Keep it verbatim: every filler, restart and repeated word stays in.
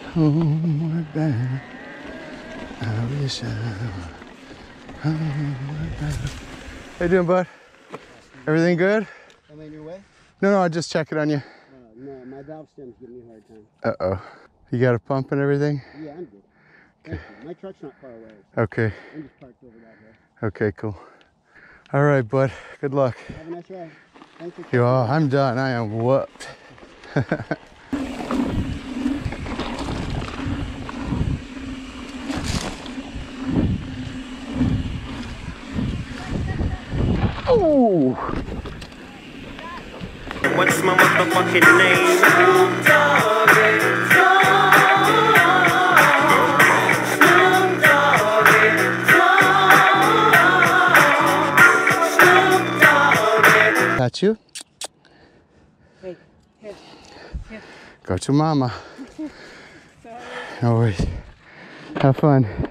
homeward bound. I wish I were homeward bound. How you doing, bud? Everything good? Am I in your way? No, no, I just check it on you. Uh, no, my valve stem's giving me a hard time. Uh-oh. You got a pump and everything? Yeah, I'm good. Thank you. My truck's not far away. So okay. I'm just parked over that way. Okay, cool. All right, bud. Good luck. Have a nice ride. Thank you. Yo, I'm done. I am whooped. Oh! What's my motherfucking name? Snoop Dogg. Snoop Dogg. Snoop Dogg. That's you? Hey, here, here. Go to mama. Sorry. No worries. Have fun.